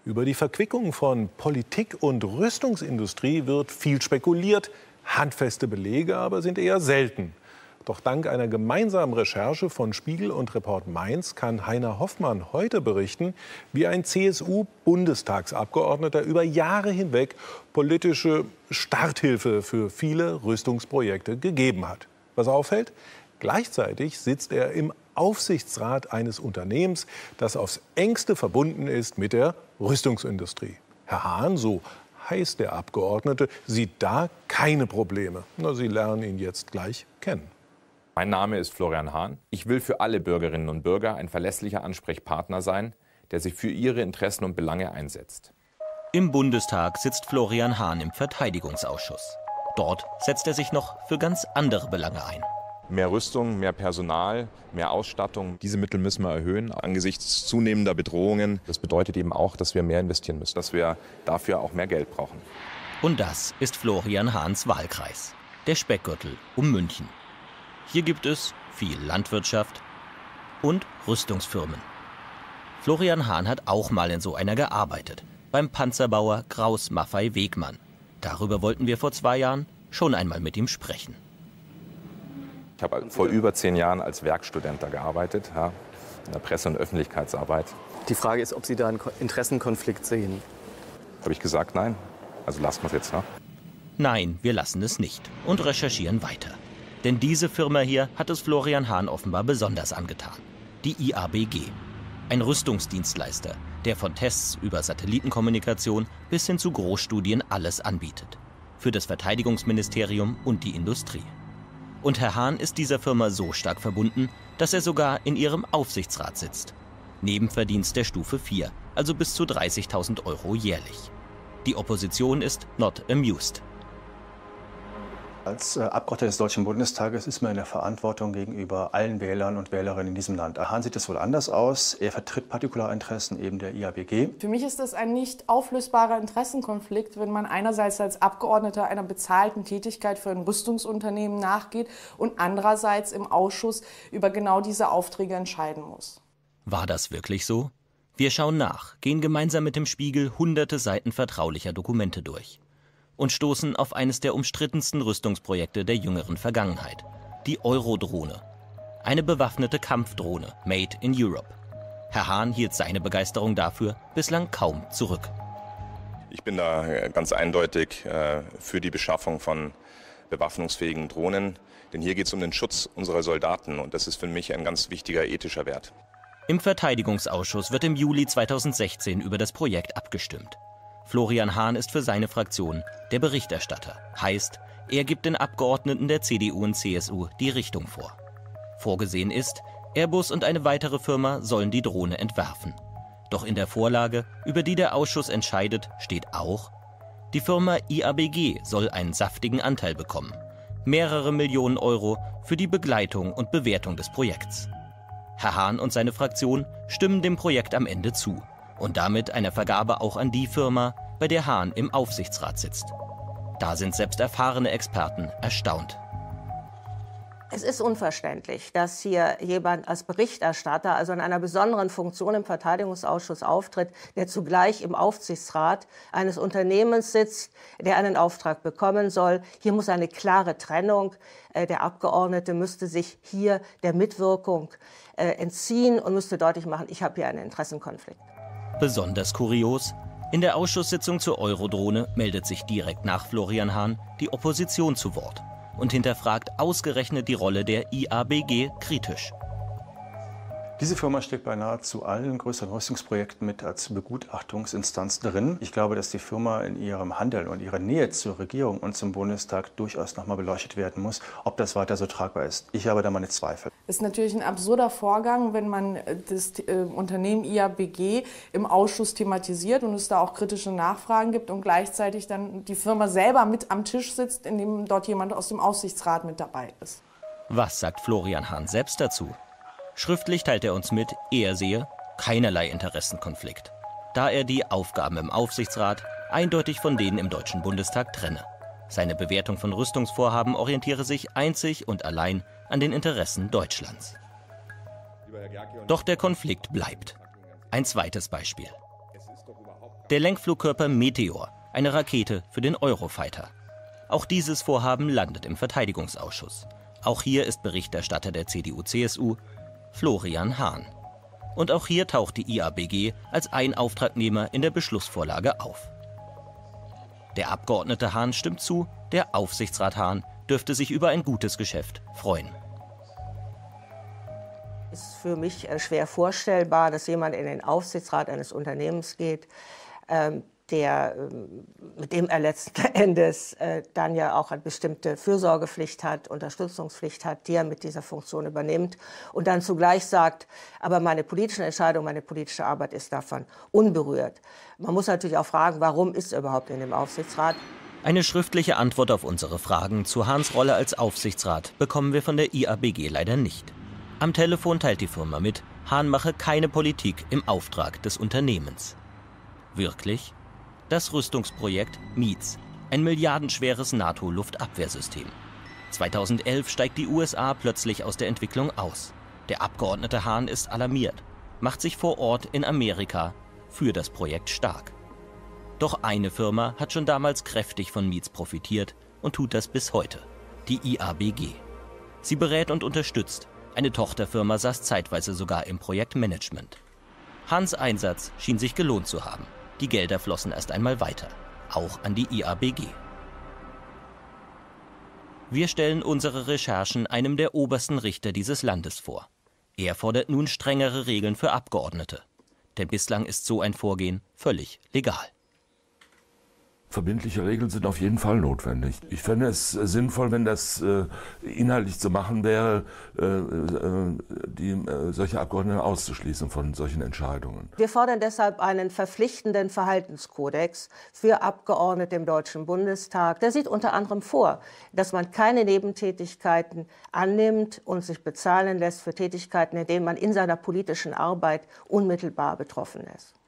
Über die Verquickung von Politik und Rüstungsindustrie wird viel spekuliert. Handfeste Belege aber sind eher selten. Doch dank einer gemeinsamen Recherche von Spiegel und Report Mainz kann Heiner Hoffmann heute berichten, wie ein CSU-Bundestagsabgeordneter über Jahre hinweg politische Starthilfe für viele Rüstungsprojekte gegeben hat. Was auffällt? Gleichzeitig sitzt er im Aufsichtsrat eines Unternehmens, das aufs engste verbunden ist mit der Rüstungsindustrie. Herr Hahn, so heißt der Abgeordnete, sieht da keine Probleme. Na, Sie lernen ihn jetzt gleich kennen. Mein Name ist Florian Hahn. Ich will für alle Bürgerinnen und Bürger ein verlässlicher Ansprechpartner sein, der sich für ihre Interessen und Belange einsetzt. Im Bundestag sitzt Florian Hahn im Verteidigungsausschuss. Dort setzt er sich noch für ganz andere Belange ein. Mehr Rüstung, mehr Personal, mehr Ausstattung. Diese Mittel müssen wir erhöhen angesichts zunehmender Bedrohungen. Das bedeutet eben auch, dass wir mehr investieren müssen, dass wir dafür auch mehr Geld brauchen. Und das ist Florian Hahns Wahlkreis, der Speckgürtel um München. Hier gibt es viel Landwirtschaft und Rüstungsfirmen. Florian Hahn hat auch mal in so einer gearbeitet, beim Panzerbauer Kraus Maffei Wegmann. Darüber wollten wir vor 2 Jahren schon einmal mit ihm sprechen. Ich habe vor über 10 Jahren als Werkstudent da gearbeitet, in der Presse- und Öffentlichkeitsarbeit. Die Frage ist, ob Sie da einen Interessenkonflikt sehen. Habe ich gesagt, nein? Also lassen wir es jetzt, ne? Nein, wir lassen es nicht und recherchieren weiter. Denn diese Firma hier hat es Florian Hahn offenbar besonders angetan. Die IABG. Ein Rüstungsdienstleister, der von Tests über Satellitenkommunikation bis hin zu Großstudien alles anbietet. Für das Verteidigungsministerium und die Industrie. Und Herr Hahn ist dieser Firma so stark verbunden, dass er sogar in ihrem Aufsichtsrat sitzt. Nebenverdienst der Stufe 4, also bis zu 30.000 € jährlich. Die Opposition ist not amused. Als Abgeordneter des Deutschen Bundestages ist man in der Verantwortung gegenüber allen Wählern und Wählerinnen in diesem Land. Herr Hahn sieht es wohl anders aus. Er vertritt Partikularinteressen eben der IABG. Für mich ist das ein nicht auflösbarer Interessenkonflikt, wenn man einerseits als Abgeordneter einer bezahlten Tätigkeit für ein Rüstungsunternehmen nachgeht und andererseits im Ausschuss über genau diese Aufträge entscheiden muss. War das wirklich so? Wir schauen nach, gehen gemeinsam mit dem Spiegel hunderte Seiten vertraulicher Dokumente durch. Und stoßen auf eines der umstrittensten Rüstungsprojekte der jüngeren Vergangenheit, die Eurodrohne. Eine bewaffnete Kampfdrohne, made in Europe. Herr Hahn hielt seine Begeisterung dafür bislang kaum zurück. Ich bin da ganz eindeutig für die Beschaffung von bewaffnungsfähigen Drohnen, denn hier geht es um den Schutz unserer Soldaten und das ist für mich ein ganz wichtiger ethischer Wert. Im Verteidigungsausschuss wird im Juli 2016 über das Projekt abgestimmt. Florian Hahn ist für seine Fraktion der Berichterstatter. Heißt, er gibt den Abgeordneten der CDU und CSU die Richtung vor. Vorgesehen ist, Airbus und eine weitere Firma sollen die Drohne entwerfen. Doch in der Vorlage, über die der Ausschuss entscheidet, steht auch, die Firma IABG soll einen saftigen Anteil bekommen. Mehrere Millionen € für die Begleitung und Bewertung des Projekts. Herr Hahn und seine Fraktion stimmen dem Projekt am Ende zu. Und damit einer Vergabe auch an die Firma, bei der Hahn im Aufsichtsrat sitzt. Da sind selbst erfahrene Experten erstaunt. Es ist unverständlich, dass hier jemand als Berichterstatter, also in einer besonderen Funktion im Verteidigungsausschuss auftritt, der zugleich im Aufsichtsrat eines Unternehmens sitzt, der einen Auftrag bekommen soll. Hier muss eine klare Trennung. Der Abgeordnete müsste sich hier der Mitwirkung entziehen und müsste deutlich machen, ich habe hier einen Interessenkonflikt. Besonders kurios, in der Ausschusssitzung zur Eurodrohne meldet sich direkt nach Florian Hahn die Opposition zu Wort und hinterfragt ausgerechnet die Rolle der IABG kritisch. Diese Firma steckt bei nahezu allen größeren Rüstungsprojekten mit als Begutachtungsinstanz drin. Ich glaube, dass die Firma in ihrem Handeln und ihrer Nähe zur Regierung und zum Bundestag durchaus noch mal beleuchtet werden muss, ob das weiter so tragbar ist. Ich habe da meine Zweifel. Es ist natürlich ein absurder Vorgang, wenn man das Unternehmen IABG im Ausschuss thematisiert und es da auch kritische Nachfragen gibt und gleichzeitig dann die Firma selber mit am Tisch sitzt, in dem dort jemand aus dem Aufsichtsrat mit dabei ist. Was sagt Florian Hahn selbst dazu? Schriftlich teilt er uns mit, er sehe keinerlei Interessenkonflikt, da er die Aufgaben im Aufsichtsrat eindeutig von denen im Deutschen Bundestag trenne. Seine Bewertung von Rüstungsvorhaben orientiere sich einzig und allein an den Interessen Deutschlands. Doch der Konflikt bleibt. Ein zweites Beispiel. Der Lenkflugkörper Meteor, eine Rakete für den Eurofighter. Auch dieses Vorhaben landet im Verteidigungsausschuss. Auch hier ist Berichterstatter der CDU/CSU Florian Hahn. Und auch hier taucht die IABG als ein Auftragnehmer in der Beschlussvorlage auf. Der Abgeordnete Hahn stimmt zu, der Aufsichtsrat Hahn dürfte sich über ein gutes Geschäft freuen. Es ist für mich schwer vorstellbar, dass jemand in den Aufsichtsrat eines Unternehmens geht, mit dem er letzten Endes dann ja auch eine bestimmte Fürsorgepflicht hat, Unterstützungspflicht hat, die er mit dieser Funktion übernimmt und dann zugleich sagt, aber meine politischen Entscheidungen, meine politische Arbeit ist davon unberührt. Man muss natürlich auch fragen, warum ist er überhaupt in dem Aufsichtsrat? Eine schriftliche Antwort auf unsere Fragen zu Hahns Rolle als Aufsichtsrat bekommen wir von der IABG leider nicht. Am Telefon teilt die Firma mit, Hahn mache keine Politik im Auftrag des Unternehmens. Wirklich? Das Rüstungsprojekt MEADS, ein milliardenschweres NATO-Luftabwehrsystem. 2011 steigt die USA plötzlich aus der Entwicklung aus. Der Abgeordnete Hahn ist alarmiert, macht sich vor Ort in Amerika für das Projekt stark. Doch eine Firma hat schon damals kräftig von MEADS profitiert und tut das bis heute, die IABG. Sie berät und unterstützt. Eine Tochterfirma saß zeitweise sogar im Projektmanagement. Hahns Einsatz schien sich gelohnt zu haben. Die Gelder flossen erst einmal weiter, auch an die IABG. Wir stellen unsere Recherchen einem der obersten Richter dieses Landes vor. Er fordert nun strengere Regeln für Abgeordnete. Denn bislang ist so ein Vorgehen völlig legal. Verbindliche Regeln sind auf jeden Fall notwendig. Ich fände es sinnvoll, wenn das inhaltlich zu machen wäre, solche Abgeordnete auszuschließen von solchen Entscheidungen. Wir fordern deshalb einen verpflichtenden Verhaltenskodex für Abgeordnete im Deutschen Bundestag. Der sieht unter anderem vor, dass man keine Nebentätigkeiten annimmt und sich bezahlen lässt für Tätigkeiten, in denen man in seiner politischen Arbeit unmittelbar betroffen ist.